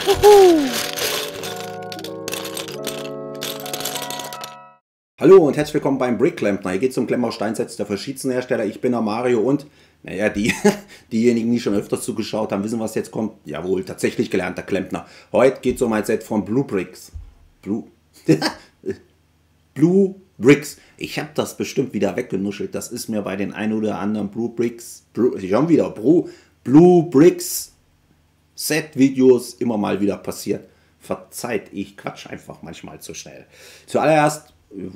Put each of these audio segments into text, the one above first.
Hallo und herzlich willkommen beim Brickklempner. Hier geht es um Klemmbausteinsets der verschiedensten Hersteller. Ich bin der Mario und, naja, diejenigen, die schon öfters zugeschaut haben, wissen, was jetzt kommt. Jawohl, tatsächlich gelernter Klempner. Heute geht es um ein Set von Blue Bricks. Blue Bricks. Ich habe das bestimmt wieder weggenuschelt. Das ist mir bei den ein oder anderen Blue Bricks Set-Videos immer mal wieder passiert. Verzeiht, ich quatsch einfach manchmal zu schnell. Zuallererst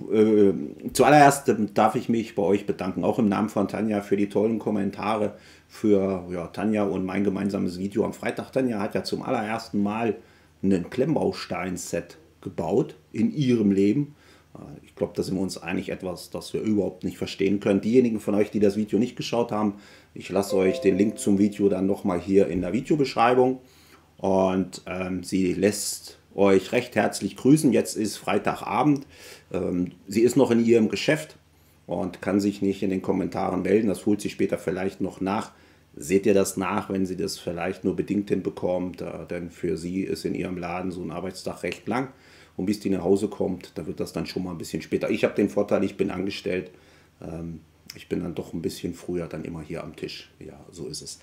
darf ich mich bei euch bedanken, auch im Namen von Tanja, für die tollen Kommentare für Tanja und mein gemeinsames Video am Freitag. Tanja hat ja zum allerersten Mal ein Klemmbaustein-Set gebaut in ihrem Leben. Ich glaube, da sind wir uns einig, etwas, das wir überhaupt nicht verstehen können. Diejenigen von euch, die das Video nicht geschaut haben, ich lasse euch den Link zum Video dann nochmal hier in der Videobeschreibung. Und sie lässt euch recht herzlich grüßen. Jetzt ist Freitagabend. Sie ist noch in ihrem Geschäft und kann sich nicht in den Kommentaren melden. Das holt sie später vielleicht noch nach. Seht ihr das nach, wenn sie das vielleicht nur bedingt hinbekommt? Denn für sie ist in ihrem Laden so ein Arbeitstag recht lang. Und bis die nach Hause kommt, da wird das dann schon mal ein bisschen später. Ich habe den Vorteil, ich bin angestellt. Ich bin dann doch ein bisschen früher dann immer hier am Tisch. Ja, so ist es.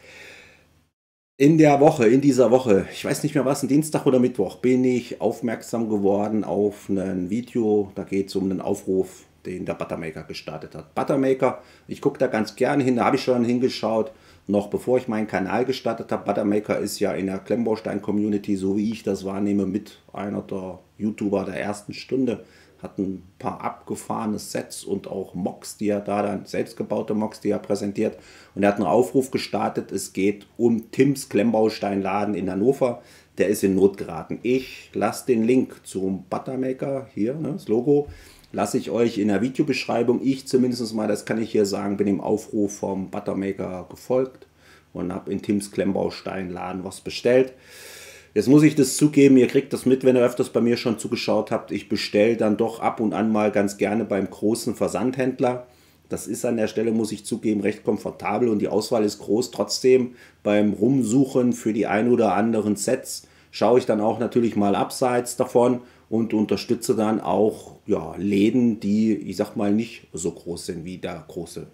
In dieser Woche, ich weiß nicht mehr was, ein Dienstag oder Mittwoch, bin ich aufmerksam geworden auf ein Video. Da geht es um einen Aufruf, den der Buttermaker gestartet hat. Buttermaker, ich gucke da ganz gerne hin, da habe ich schon hingeschaut, noch bevor ich meinen Kanal gestartet habe. Buttermaker ist ja in der Klemmbaustein-Community, so wie ich das wahrnehme, mit einer der YouTuber der ersten Stunde. Hat ein paar abgefahrene Sets und auch Mocks, die er da dann, selbstgebaute Mocks, die er präsentiert. Und er hat einen Aufruf gestartet, es geht um Tims Klemmbausteinladen in Hannover. Der ist in Not geraten. Ich lasse den Link zum Buttermaker, hier, ne, das Logo, lasse ich euch in der Videobeschreibung. Ich zumindest mal, das kann ich hier sagen, bin dem Aufruf vom Buttermaker gefolgt und habe in Tims Klemmbausteinladen was bestellt. Jetzt muss ich das zugeben, ihr kriegt das mit, wenn ihr öfters bei mir schon zugeschaut habt. Ich bestelle dann doch ab und an mal ganz gerne beim großen Versandhändler. Das ist an der Stelle, muss ich zugeben, recht komfortabel und die Auswahl ist groß. Trotzdem beim Rumsuchen für die ein oder anderen Sets schaue ich dann auch natürlich mal abseits davon und unterstütze dann auch Läden, die, ich sag mal, nicht so groß sind wie der große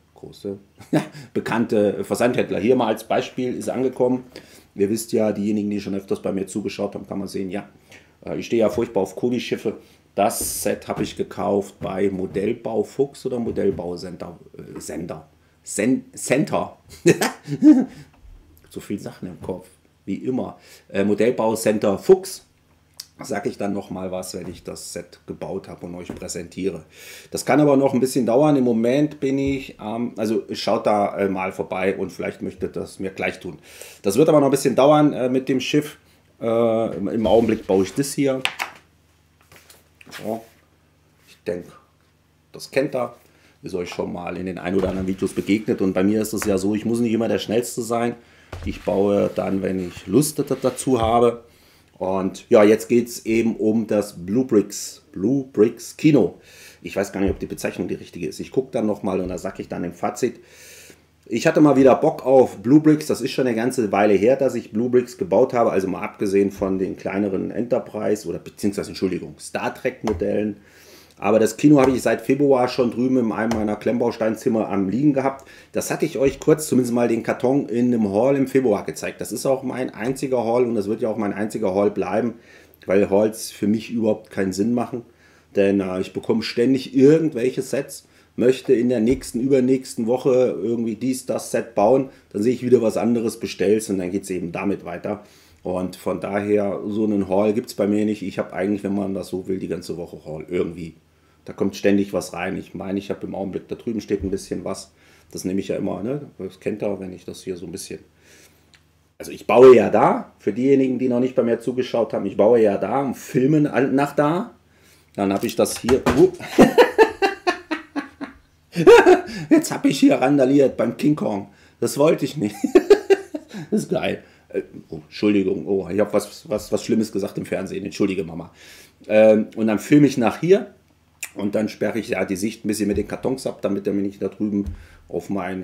bekannte Versandhändler. Hier mal als Beispiel ist angekommen. Ihr wisst ja, diejenigen, die schon öfters bei mir zugeschaut haben, kann man sehen, ja, ich stehe ja furchtbar auf Kobi-Schiffe. Das Set habe ich gekauft bei Modellbau Fuchs oder Modellbau Center. So viele Sachen im Kopf, wie immer. Modellbau Center Fuchs. Sage ich dann noch mal was, wenn ich das Set gebaut habe und euch präsentiere. Das kann aber noch ein bisschen dauern. Im Moment bin ich, also schaut da mal vorbei und vielleicht möchtet ihr das mir gleich tun. Das wird aber noch ein bisschen dauern mit dem Schiff. Im Augenblick baue ich das hier. So. Ich denke, das kennt ihr. Ist euch schon mal in den ein oder anderen Videos begegnet. Und bei mir ist es ja so, ich muss nicht immer der Schnellste sein. Ich baue dann, wenn ich Lust dazu habe. Und ja, jetzt geht es eben um das Blue Bricks Kino. Ich weiß gar nicht, ob die Bezeichnung die richtige ist. Ich gucke dann nochmal und da sage ich dann im Fazit. Ich hatte mal wieder Bock auf Blue Bricks. Das ist schon eine ganze Weile her, dass ich Blue Bricks gebaut habe. Also mal abgesehen von den kleineren Enterprise oder beziehungsweise, Entschuldigung, Star Trek Modellen. Aber das Kino habe ich seit Februar schon drüben in einem meiner Klemmbausteinzimmer am Liegen gehabt. Das hatte ich euch kurz, zumindest mal den Karton in einem Haul im Februar gezeigt. Das ist auch mein einziger Haul und das wird ja auch mein einziger Haul bleiben, weil Hauls für mich überhaupt keinen Sinn machen. Denn ich bekomme ständig irgendwelche Sets, möchte in der nächsten, übernächsten Woche irgendwie das Set bauen. Dann sehe ich wieder was anderes, bestellst und dann geht es eben damit weiter. Und von daher, so einen Haul gibt es bei mir nicht. Ich habe eigentlich, wenn man das so will, die ganze Woche Haul irgendwie. Da kommt ständig was rein. Ich meine, ich habe im Augenblick, da drüben steht ein bisschen was. Das nehme ich ja immer, ne? Das kennt ihr, wenn ich das hier so ein bisschen... Also ich baue ja da, für diejenigen, die noch nicht bei mir zugeschaut haben, ich baue ja da und filme nach da. Dann habe ich das hier... Jetzt habe ich hier randaliert beim King Kong. Das wollte ich nicht. Das ist geil. Oh, Entschuldigung, oh, ich habe was Schlimmes gesagt im Fernsehen. Entschuldige, Mama. Und dann filme ich nach hier. Und dann sperre ich ja die Sicht ein bisschen mit den Kartons ab, damit er mir nicht da drüben auf mein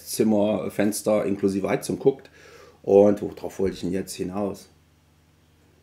Esszimmerfenster inklusive Heizung guckt. Und worauf wollte ich denn jetzt hinaus?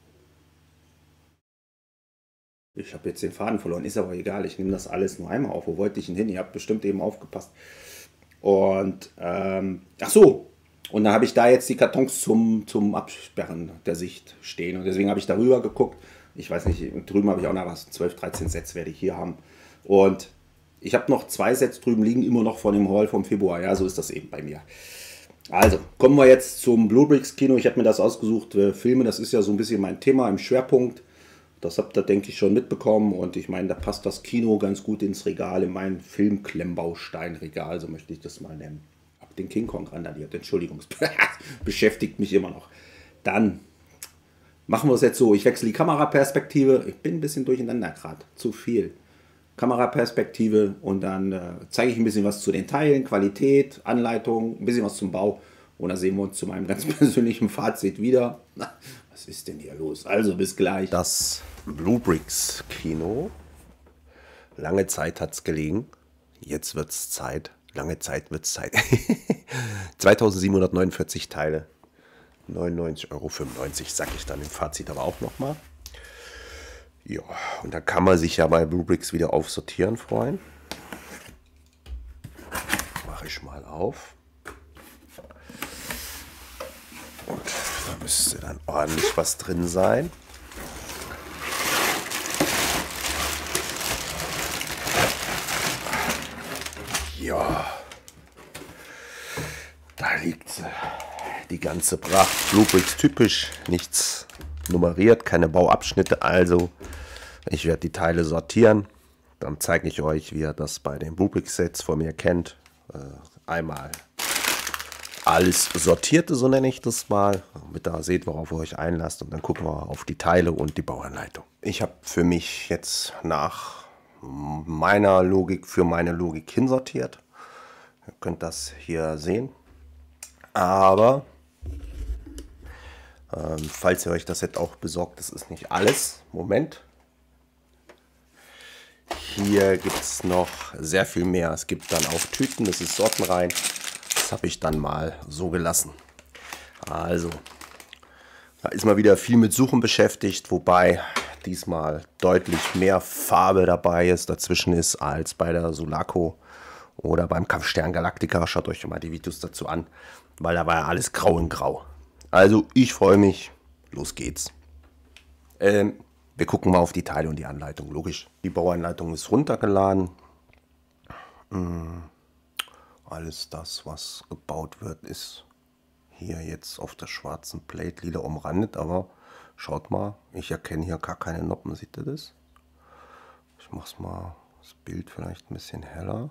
Ich habe jetzt den Faden verloren, ist aber egal. Ich nehme das alles nur einmal auf. Wo wollte ich denn hin? Ihr habt bestimmt eben aufgepasst. Und, ach so. Und dann habe ich da jetzt die Kartons zum Absperren der Sicht stehen. Und deswegen habe ich darüber geguckt. Ich weiß nicht, drüben habe ich auch noch was. 12, 13 Sets werde ich hier haben. Und ich habe noch 2 Sets drüben liegen, immer noch von dem Haul vom Februar. Ja, so ist das eben bei mir. Also, kommen wir jetzt zum Bluebricks Kino. Ich habe mir das ausgesucht. Filme, das ist ja so ein bisschen mein Thema im Schwerpunkt. Das habt ihr, denke ich, schon mitbekommen. Und ich meine, da passt das Kino ganz gut ins Regal, in mein Filmklemmbaustein-Regal, so möchte ich das mal nennen. Hab den King Kong randaliert, Entschuldigung, beschäftigt mich immer noch. Dann machen wir es jetzt so, ich wechsle die Kameraperspektive. Ich bin ein bisschen durcheinander gerade, zu viel. Kameraperspektive und dann zeige ich ein bisschen was zu den Teilen, Qualität, Anleitung, ein bisschen was zum Bau. Und dann sehen wir uns zu meinem ganz persönlichen Fazit wieder. Na, was ist denn hier los? Also bis gleich. Das Bluebricks Kino. Lange Zeit hat es gelegen. Jetzt wird es Zeit. Lange Zeit wird es Zeit. 2749 Teile. 99,95 Euro, sage ich dann im Fazit aber auch nochmal. Ja, und da kann man sich ja bei Bluebricks wieder aufsortieren, Freunde. Mache ich mal auf. Und da müsste dann ordentlich was drin sein. Ja, da liegt sie. Die ganze Pracht. Bluebricks typisch, nichts nummeriert, keine Bauabschnitte. Also, ich werde die Teile sortieren. Dann zeige ich euch, wie ihr das bei den Bluebricks Sets von mir kennt. Einmal alles Sortierte, so nenne ich das mal, damit ihr seht, worauf ihr euch einlasst. Und dann gucken wir auf die Teile und die Bauanleitung. Ich habe für mich jetzt nach meiner Logik, für meine Logik hinsortiert. Ihr könnt das hier sehen. Aber falls ihr euch das Set auch besorgt, das ist nicht alles. Moment. Hier gibt es noch sehr viel mehr. Es gibt dann auch Tüten, das ist sortenrein. Das habe ich dann mal so gelassen. Also, da ist mal wieder viel mit Suchen beschäftigt, wobei diesmal deutlich mehr Farbe dabei ist, dazwischen ist, als bei der Sulaco oder beim Kampfstern Galactica. Schaut euch mal die Videos dazu an, weil da war ja alles grau in grau. Also, ich freue mich. Los geht's. Wir gucken mal auf die Teile und die Anleitung, logisch. Die Bauanleitung ist runtergeladen. Alles das, was gebaut wird, ist hier jetzt auf der schwarzen Plate lila umrandet. Aber schaut mal, ich erkenne hier gar keine Noppen. Seht ihr das? Ich mach's mal das Bild vielleicht ein bisschen heller.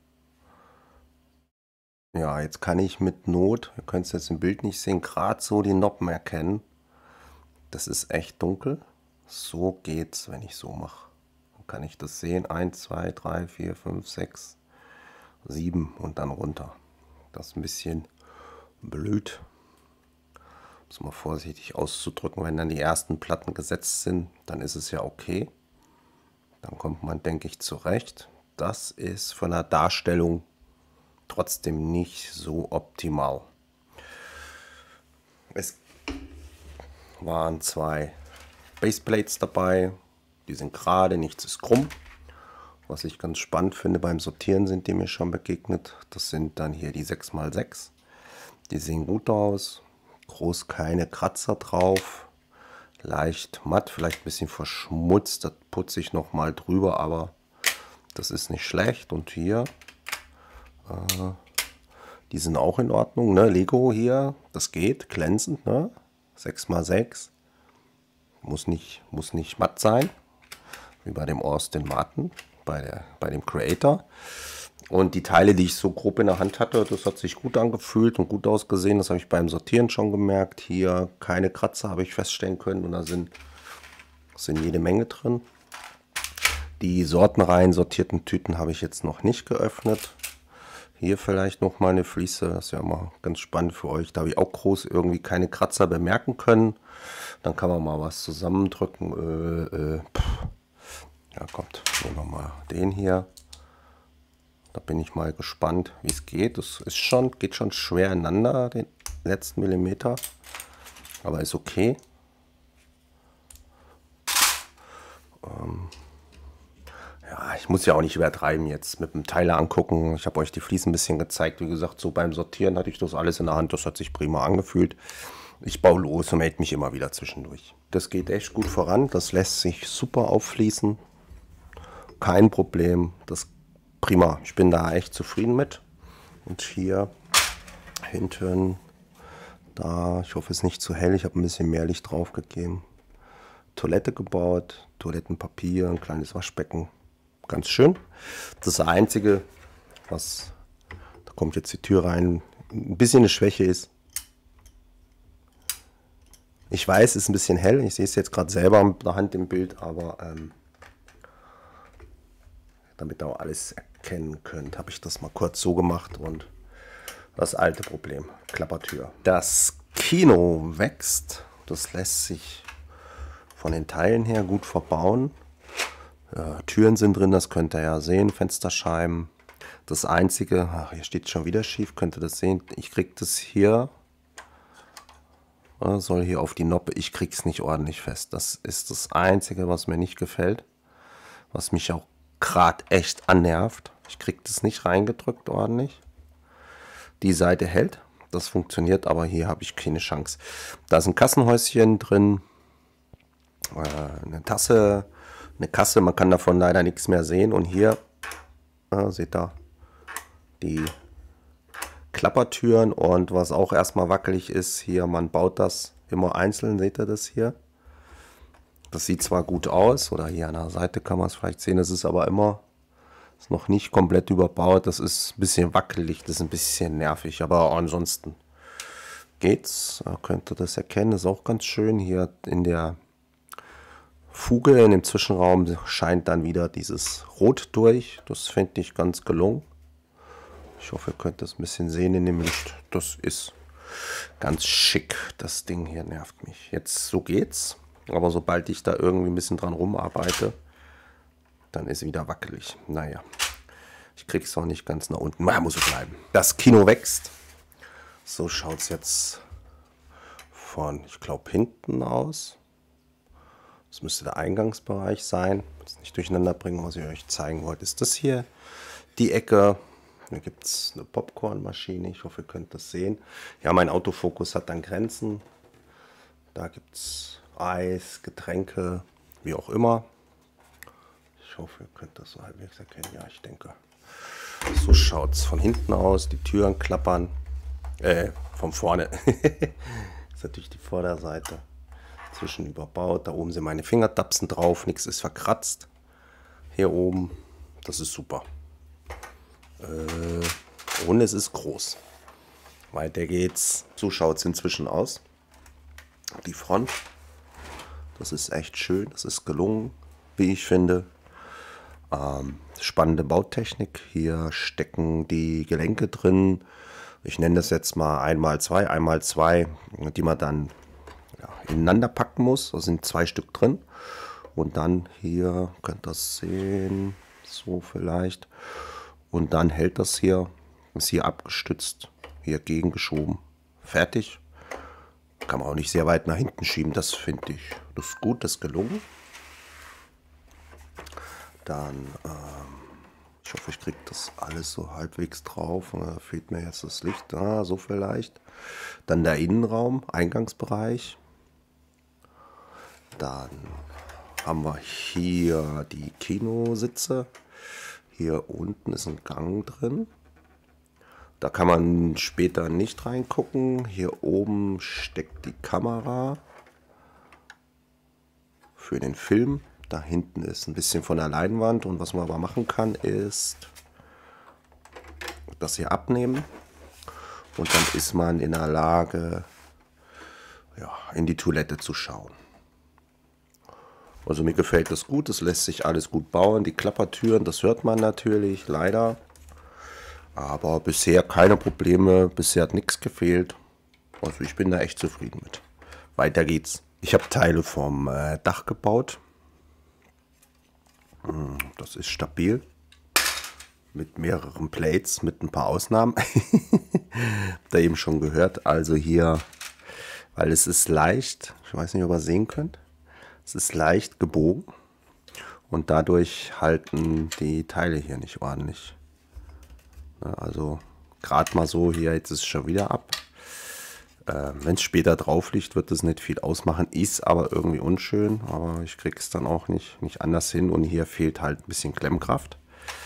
Ja, jetzt kann ich mit Not, ihr könnt es jetzt im Bild nicht sehen, gerade so die Noppen erkennen. Das ist echt dunkel. So geht's, wenn ich so mache. Dann kann ich das sehen. 1, 2, 3, 4, 5, 6, 7 und dann runter. Das ist ein bisschen blöd. Muss mal vorsichtig auszudrücken. Wenn dann die ersten Platten gesetzt sind, dann ist es ja okay. Dann kommt man, denke ich, zurecht. Das ist von der Darstellung trotzdem nicht so optimal. Es waren 2 Baseplates dabei, die sind gerade, nichts ist krumm. Was ich ganz spannend finde beim Sortieren sind die mir schon begegnet. Das sind dann hier die 6x6. Die sehen gut aus, groß keine Kratzer drauf, leicht matt, vielleicht ein bisschen verschmutzt, das putze ich noch mal drüber, aber das ist nicht schlecht. Und hier, die sind auch in Ordnung, ne? Lego hier, das geht, glänzend, ne? 6x6. Muss nicht matt sein, wie bei dem Austin Martin, bei dem Creator. Und die Teile, die ich so grob in der Hand hatte, das hat sich gut angefühlt und gut ausgesehen. Das habe ich beim Sortieren schon gemerkt. Hier keine Kratzer habe ich feststellen können und da sind jede Menge drin. Die sortenrein sortierten Tüten habe ich jetzt noch nicht geöffnet. Hier vielleicht noch mal eine Fliese, das ist ja immer ganz spannend für euch. Da habe ich auch groß irgendwie keine Kratzer bemerken können. Dann kann man mal was zusammendrücken. Ja, kommt, nehmen wir mal den hier. Da bin ich mal gespannt, wie es geht. Das ist geht schon schwer ineinander, den letzten Millimeter. Aber ist okay. ich muss ja auch nicht übertreiben jetzt mit dem Teiler angucken. Ich habe euch die Fliesen ein bisschen gezeigt. Wie gesagt, so beim Sortieren hatte ich das alles in der Hand. Das hat sich prima angefühlt. Ich baue los und melde mich immer wieder zwischendurch. Das geht echt gut voran. Das lässt sich super auffließen. Kein Problem. Das prima. Ich bin da echt zufrieden mit. Und hier hinten, da, ich hoffe es ist nicht zu hell. Ich habe ein bisschen mehr Licht drauf gegeben. Toilette gebaut, Toilettenpapier, ein kleines Waschbecken. Ganz schön. Das ist das Einzige, was, da kommt jetzt die Tür rein, ein bisschen eine Schwäche ist. Ich weiß, es ist ein bisschen hell. Ich sehe es jetzt gerade selber mit der Hand im Bild, aber damit ihr auch alles erkennen könnt, habe ich das mal kurz so gemacht und das alte Problem, Klappertür. Das Kino wächst. Das lässt sich von den Teilen her gut verbauen. Türen sind drin, das könnt ihr ja sehen, Fensterscheiben. Das Einzige, ach, hier steht schon wieder schief, könnt ihr das sehen. Ich kriege das hier, soll hier auf die Noppe, ich kriege es nicht ordentlich fest. Das ist das Einzige, was mir nicht gefällt, was mich auch gerade echt annervt. Ich kriege das nicht reingedrückt ordentlich. Die Seite hält, das funktioniert, aber hier habe ich keine Chance. Da ist ein Kassenhäuschen drin, eine Tasse, eine Kasse, man kann davon leider nichts mehr sehen. Und hier, seht ihr, die Klappertüren. Und was auch erstmal wackelig ist, hier, man baut das immer einzeln, seht ihr das hier? Das sieht zwar gut aus, oder hier an der Seite kann man es vielleicht sehen, das ist aber immer, ist noch nicht komplett überbaut. Das ist ein bisschen wackelig, das ist ein bisschen nervig, aber ansonsten geht's. Könnt ihr das erkennen, das ist auch ganz schön. Hier in der Fuge, in dem Zwischenraum scheint dann wieder dieses Rot durch. Das finde ich ganz gelungen. Ich hoffe, ihr könnt das ein bisschen sehen in dem Licht. Das ist ganz schick. Das Ding hier nervt mich. Jetzt so geht's. Aber sobald ich da irgendwie ein bisschen dran rumarbeite, dann ist es wieder wackelig. Naja, ich kriege es auch nicht ganz nach unten. Muss so bleiben. Das Kino wächst. So schaut es jetzt von, ich glaube, hinten aus. Das müsste der Eingangsbereich sein. Das nicht durcheinander bringen, was ich euch zeigen wollte. Ist das hier die Ecke? Da gibt es eine Popcornmaschine. Ich hoffe, ihr könnt das sehen. Ja, mein Autofokus hat dann Grenzen. Da gibt es Eis, Getränke, wie auch immer. Ich hoffe, ihr könnt das so halbwegs erkennen. Ja, ich denke. So schaut es von hinten aus. Die Türen klappern. Von vorne. Das ist natürlich die Vorderseite. Zwischen überbaut. Da oben sind meine Fingertapsen drauf. Nichts ist verkratzt. Hier oben. Das ist super. Und es ist groß. Weiter geht's. So schaut es inzwischen aus. Die Front. Das ist echt schön. Das ist gelungen, wie ich finde. Spannende Bautechnik. Hier stecken die Gelenke drin. Ich nenne das jetzt mal 1x2, die man dann ineinander packen muss. Da sind 2 Stück drin. Und dann hier, könnt ihr das sehen, so vielleicht. Und dann hält das hier, ist hier abgestützt, hier gegengeschoben. Fertig. Kann man auch nicht sehr weit nach hinten schieben, das finde ich. Das ist gut, das ist gelungen. Dann, ich hoffe, ich kriege das alles so halbwegs drauf. Da fehlt mir jetzt das Licht, so vielleicht. Dann der Innenraum, Eingangsbereich. Dann haben wir hier die Kinositze. Hier unten ist ein Gang drin. Da kann man später nicht reingucken. Hier oben steckt die Kamera für den Film. Da hinten ist ein bisschen von der Leinwand. Und was man aber machen kann, ist das hier abnehmen. Und dann ist man in der Lage, in die Toilette zu schauen. Also mir gefällt das gut, es lässt sich alles gut bauen. Die Klappertüren, das hört man natürlich, leider. Aber bisher keine Probleme, bisher hat nichts gefehlt. Also ich bin da echt zufrieden mit. Weiter geht's. Ich habe Teile vom Dach gebaut. Das ist stabil. Mit mehreren Plates, mit ein paar Ausnahmen. Habt ihr eben schon gehört. Also hier, weil es ist leicht, ich weiß nicht, ob ihr sehen könnt. Es ist leicht gebogen und dadurch halten die Teile hier nicht ordentlich. Also gerade mal so, hier jetzt ist es schon wieder ab. Wenn es später drauf liegt, wird es nicht viel ausmachen, ist aber irgendwie unschön, aber ich kriege es dann auch nicht anders hin und hier fehlt halt ein bisschen Klemmkraft.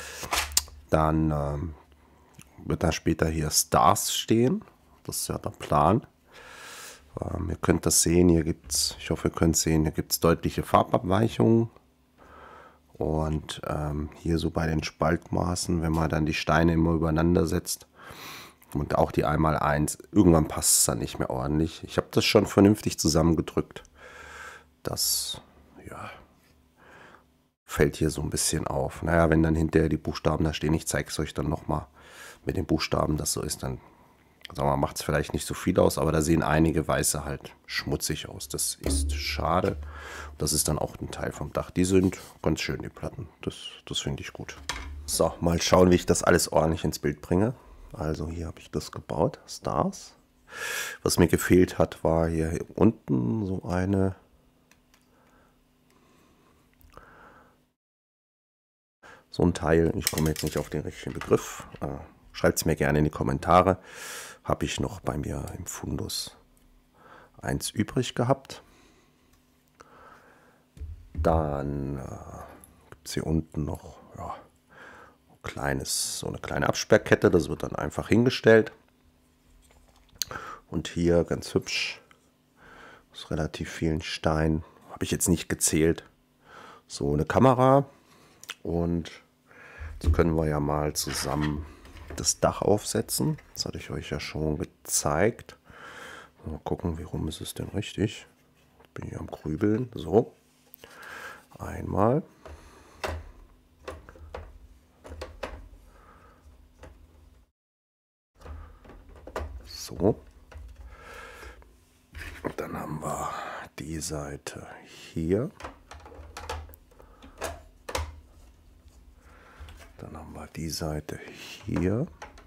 Dann wird da später hier Stars stehen, das ist ja der Plan. Ihr könnt das sehen, hier gibt es, ich hoffe ihr könnt es sehen, hier gibt es deutliche Farbabweichungen. Und hier so bei den Spaltmaßen, wenn man dann die Steine immer übereinander setzt und auch die 1x1, irgendwann passt es dann nicht mehr ordentlich. Ich habe das schon vernünftig zusammengedrückt. Das, ja, fällt hier so ein bisschen auf. Naja, wenn dann hinterher die Buchstaben da stehen, ich zeige es euch dann nochmal mit den Buchstaben, das so ist, dann macht es vielleicht nicht so viel aus, aber da sehen einige Weiße halt schmutzig aus. Das ist schade. Das ist dann auch ein Teil vom Dach. Die sind ganz schön, die Platten. Das finde ich gut. So, mal schauen, wie ich das alles ordentlich ins Bild bringe. Also hier habe ich das gebaut, Stars. Was mir gefehlt hat, war hier unten so ein Teil. Ich komme jetzt nicht auf den richtigen Begriff. Schreibt es mir gerne in die Kommentare. Habe ich noch bei mir im Fundus 1 übrig gehabt. Dann gibt es hier unten noch so eine kleine Absperrkette. Das wird dann einfach hingestellt. Und hier ganz hübsch, aus relativ vielen Steinen, habe ich jetzt nicht gezählt, so eine Kamera. Und jetzt können wir ja mal zusammen das Dach aufsetzen. Das hatte ich euch ja schon gezeigt. Mal gucken, wie rum ist es denn richtig. Ich bin hier am Grübeln. So, einmal. So. Und dann haben wir die Seite hier. Dann haben wir die Seite hier.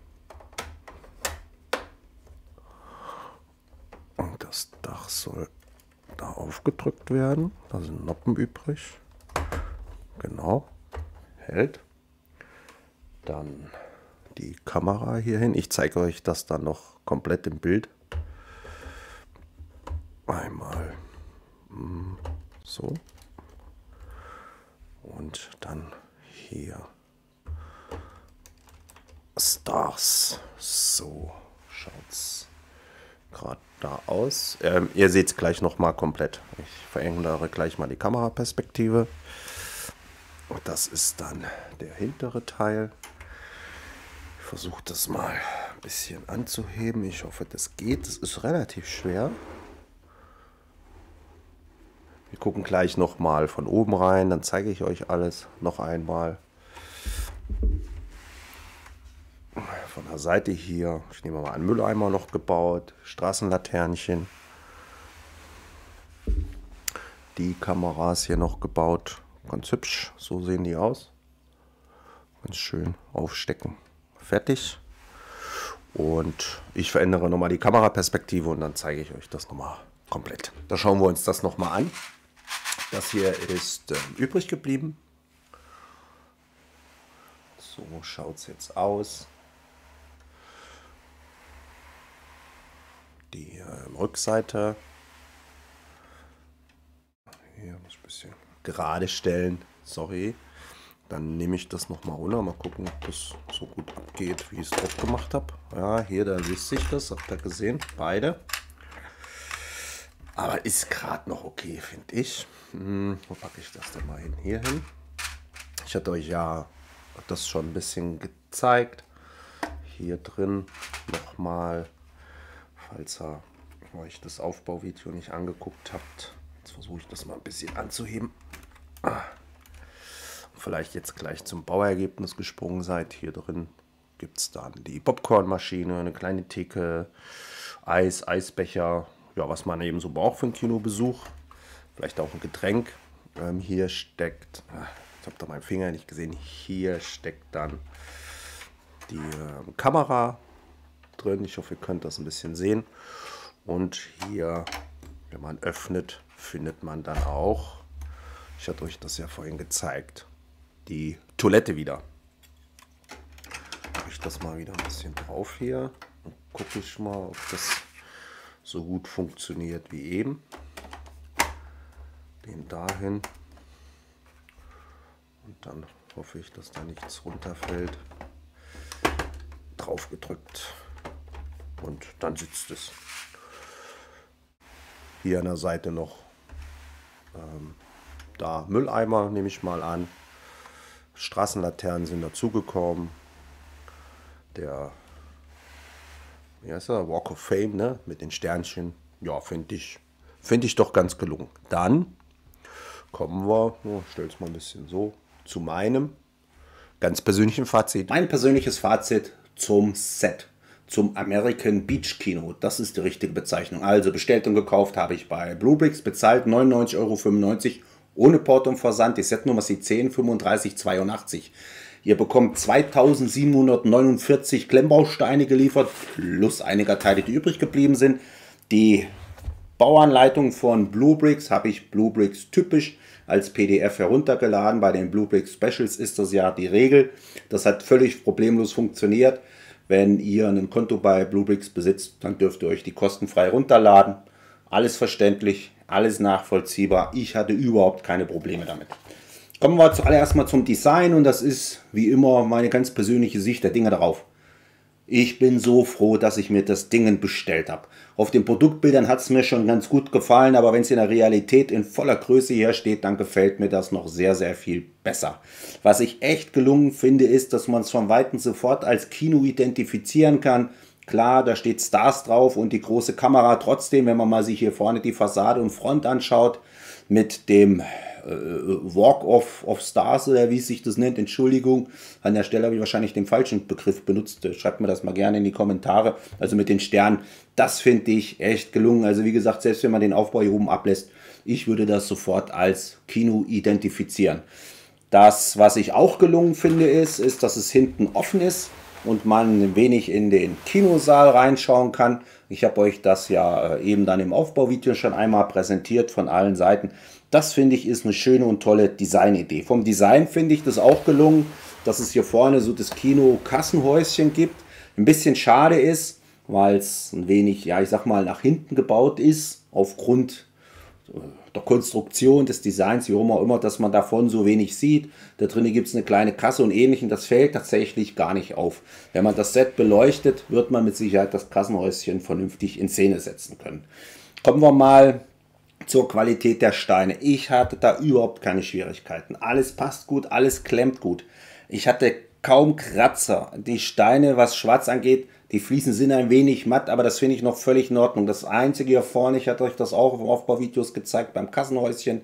Und das Dach soll da aufgedrückt werden. Da sind Noppen übrig. Genau. Hält. Dann die Kamera hier hin. Ich zeige euch das dann noch komplett im Bild. Einmal so. Und dann hier. Stars. So schaut's gerade da aus. Ihr seht es gleich noch mal komplett. Ich verändere gleich mal die Kameraperspektive. Und das ist dann der hintere Teil. Ich versuche das mal ein bisschen anzuheben. Ich hoffe, das geht. Es ist relativ schwer. Wir gucken gleich noch mal von oben rein. Dann zeige ich euch alles noch einmal. Von der Seite hier, ich nehme mal einen Mülleimer noch gebaut, Straßenlaternchen. Die Kameras hier noch gebaut, ganz hübsch, so sehen die aus. Ganz schön aufstecken, fertig. Und ich verändere nochmal die Kameraperspektive und dann zeige ich euch das nochmal komplett. Da schauen wir uns das nochmal an. Das hier ist übrig geblieben. So schaut es jetzt aus. Die Rückseite. Hier muss ich ein bisschen gerade stellen. Sorry. Dann nehme ich das nochmal runter. Mal gucken, ob das so gut abgeht, wie ich es drauf gemacht habe. Ja, hier, da löst sich das. Habt ihr gesehen? Beide. Aber ist gerade noch okay, finde ich. Wo packe ich das denn mal hin? Hier hin. Ich hatte euch ja das schon ein bisschen gezeigt. Hier drin nochmal. Falls ihr euch das Aufbauvideo nicht angeguckt habt, jetzt versuche ich das mal ein bisschen anzuheben. Vielleicht jetzt gleich zum Bauergebnis gesprungen seid. Hier drin gibt es dann die Popcornmaschine, eine kleine Theke, Eis, Eisbecher, ja, was man eben so braucht für einen Kinobesuch. Vielleicht auch ein Getränk. Hier steckt, ich habe da meinen Finger nicht gesehen, hier steckt dann die Kamera drin. Ich hoffe, ihr könnt das ein bisschen sehen. Und hier, wenn man öffnet, findet man dann auch Ich hatte euch das ja vorhin gezeigt. Die Toilette wieder. Mache ich das mal wieder ein bisschen drauf hier. Und gucke ich mal, ob das so gut funktioniert wie eben. Den dahin. Und dann hoffe ich, dass da nichts runterfällt. Drauf gedrückt. Und dann sitzt es. Hier an der Seite noch da Mülleimer, nehme ich mal an. Straßenlaternen sind dazugekommen. Der, wie heißt er? Walk of Fame, ne? Mit den Sternchen. Ja, finde ich doch ganz gelungen. Dann kommen wir, ich stelle es mal ein bisschen so, zu meinem ganz persönlichen Fazit. Mein persönliches Fazit zum Set, zum American Beach Kino. Das ist die richtige Bezeichnung. Also bestellt und gekauft habe ich bei Bluebricks, bezahlt 99,95 € ohne Port und Versand. Die Setnummer ist die 103582. Ihr bekommt 2749 Klemmbausteine geliefert, plus einiger Teile, die übrig geblieben sind. Die Bauanleitung von Bluebricks habe ich Bluebricks typisch als PDF heruntergeladen. Bei den Bluebricks Specials ist das ja die Regel. Das hat völlig problemlos funktioniert. Wenn ihr ein Konto bei Bluebricks besitzt, dann dürft ihr euch die kostenfrei runterladen. Alles verständlich, alles nachvollziehbar. Ich hatte überhaupt keine Probleme damit. Kommen wir zuallererst mal zum Design und das ist wie immer meine ganz persönliche Sicht der Dinge darauf. Ich bin so froh, dass ich mir das Ding bestellt habe. Auf den Produktbildern hat es mir schon ganz gut gefallen, aber wenn es in der Realität in voller Größe hier steht, dann gefällt mir das noch sehr, sehr viel besser. Was ich echt gelungen finde, ist, dass man es von Weitem sofort als Kino identifizieren kann. Klar, da steht Stars drauf und die große Kamera. Trotzdem, wenn man mal sich hier vorne die Fassade und Front anschaut, mit dem Walk of Stars oder wie es sich das nennt, Entschuldigung, an der Stelle habe ich wahrscheinlich den falschen Begriff benutzt, schreibt mir das mal gerne in die Kommentare, also mit den Sternen, das finde ich echt gelungen, also wie gesagt, selbst wenn man den Aufbau hier oben ablässt, ich würde das sofort als Kino identifizieren. Das, was ich auch gelungen finde, ist, dass es hinten offen ist und man ein wenig in den Kinosaal reinschauen kann. Ich habe euch das ja eben dann im Aufbauvideo schon einmal präsentiert von allen Seiten. Das finde ich ist eine schöne und tolle Designidee. Vom Design finde ich das auch gelungen, dass es hier vorne so das Kino-Kassenhäuschen gibt. Ein bisschen schade ist, weil es ein wenig, ja ich sag mal, nach hinten gebaut ist, aufgrund der Konstruktion des Designs, wie auch immer, dass man davon so wenig sieht. Da drinnen gibt es eine kleine Kasse und ähnlichem. Das fällt tatsächlich gar nicht auf. Wenn man das Set beleuchtet, wird man mit Sicherheit das Kassenhäuschen vernünftig in Szene setzen können. Kommen wir mal zur Qualität der Steine. Ich hatte da überhaupt keine Schwierigkeiten. Alles passt gut, alles klemmt gut. Ich hatte kaum Kratzer. Die Steine, was Schwarz angeht, die Fliesen sind ein wenig matt, aber das finde ich noch völlig in Ordnung. Das einzige hier vorne, ich hatte euch das auch auf Aufbauvideos gezeigt beim Kassenhäuschen,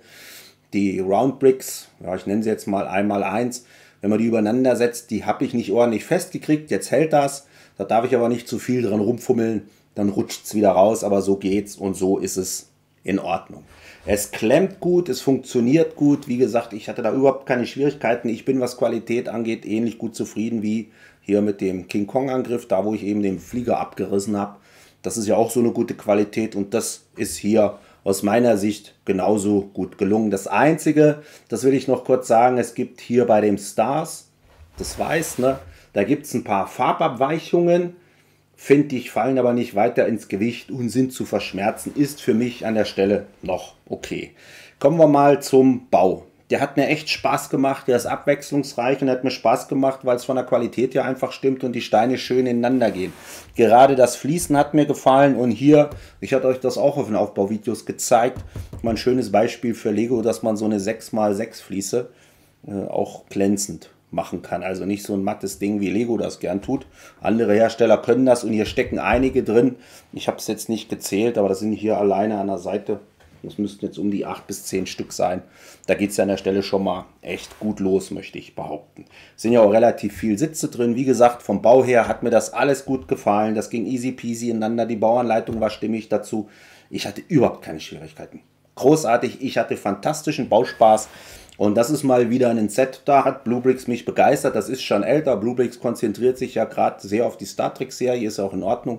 die Round Bricks, ja, ich nenne sie jetzt mal 1x1, wenn man die übereinander setzt, die habe ich nicht ordentlich festgekriegt, jetzt hält das, da darf ich aber nicht zu viel dran rumfummeln, dann rutscht es wieder raus, aber so geht's und so ist es in Ordnung. Es klemmt gut, es funktioniert gut, wie gesagt, ich hatte da überhaupt keine Schwierigkeiten, ich bin, was Qualität angeht, ähnlich gut zufrieden wie hier mit dem King Kong Angriff, da wo ich eben den Flieger abgerissen habe. Das ist ja auch so eine gute Qualität und das ist hier aus meiner Sicht genauso gut gelungen. Das Einzige, das will ich noch kurz sagen, es gibt hier bei dem Stars, das weiß, ne, da gibt es ein paar Farbabweichungen, finde ich, fallen aber nicht weiter ins Gewicht und sind zu verschmerzen, ist für mich an der Stelle noch okay. Kommen wir mal zum Bau. Der hat mir echt Spaß gemacht, der ist abwechslungsreich und hat mir Spaß gemacht, weil es von der Qualität ja einfach stimmt und die Steine schön ineinander gehen. Gerade das Fließen hat mir gefallen und hier, ich hatte euch das auch auf den Aufbauvideos gezeigt, mal ein schönes Beispiel für Lego, dass man so eine 6x6 Fliese auch glänzend machen kann. Also nicht so ein mattes Ding, wie Lego das gern tut. Andere Hersteller können das und hier stecken einige drin. Ich habe es jetzt nicht gezählt, aber das sind hier alleine an der Seite. Das müssten jetzt um die 8 bis 10 Stück sein. Da geht es ja an der Stelle schon mal echt gut los, möchte ich behaupten. Es sind ja auch relativ viel Sitze drin. Wie gesagt, vom Bau her hat mir das alles gut gefallen. Das ging easy peasy ineinander. Die Bauanleitung war stimmig dazu. Ich hatte überhaupt keine Schwierigkeiten. Großartig, ich hatte fantastischen Bauspaß. Und das ist mal wieder ein Set, da hat Bluebricks mich begeistert. Das ist schon älter. Bluebricks konzentriert sich ja gerade sehr auf die Star Trek Serie, ist auch in Ordnung.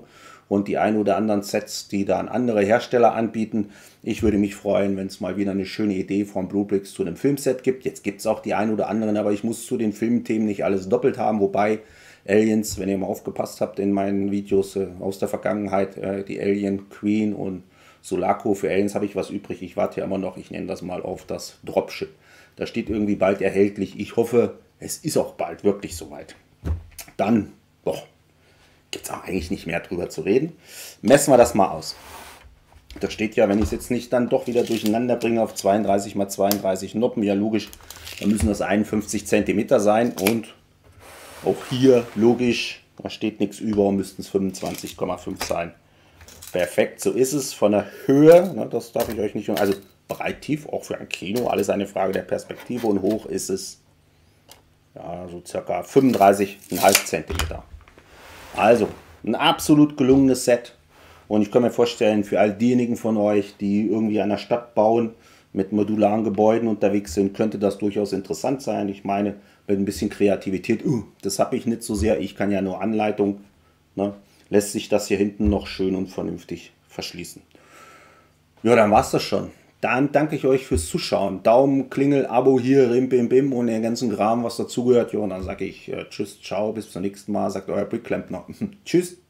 und die ein oder anderen Sets, die dann andere Hersteller anbieten. Ich würde mich freuen, wenn es mal wieder eine schöne Idee von Bluebricks zu einem Filmset gibt. Jetzt gibt es auch die ein oder anderen, aber ich muss zu den Filmthemen nicht alles doppelt haben, wobei Aliens, wenn ihr mal aufgepasst habt in meinen Videos aus der Vergangenheit, die Alien Queen und Sulaco, für Aliens habe ich was übrig. Ich warte ja immer noch, ich nenne das mal auf das Dropship. Da steht irgendwie bald erhältlich. Ich hoffe, es ist auch bald wirklich soweit. Dann, doch, gibt es auch eigentlich nicht mehr drüber zu reden. Messen wir das mal aus. Da steht ja, wenn ich es jetzt nicht dann doch wieder durcheinander bringe auf 32 x 32 Noppen, ja logisch, dann müssen das 51 cm sein und auch hier logisch, da steht nichts über und müssten es 25,5 sein. Perfekt, so ist es. Von der Höhe, ne, das darf ich euch nicht, also breit, tief, auch für ein Kino, alles eine Frage der Perspektive, und hoch ist es ja, so circa 35,5 cm. Also ein absolut gelungenes Set, und ich kann mir vorstellen, für all diejenigen von euch, die irgendwie an der Stadt bauen, mit modularen Gebäuden unterwegs sind, könnte das durchaus interessant sein. Ich meine, mit ein bisschen Kreativität, das habe ich nicht so sehr, ich kann ja nur Anleitung, ne, lässt sich das hier hinten noch schön und vernünftig verschließen. Ja, dann war es das schon. Dann danke ich euch fürs Zuschauen. Daumen, Klingel, Abo hier, Rim, Bim, Bim und den ganzen Kram, was dazugehört. Ja, und dann sage ich tschüss, ciao, bis zum nächsten Mal, sagt euer Brickklempner. Tschüss.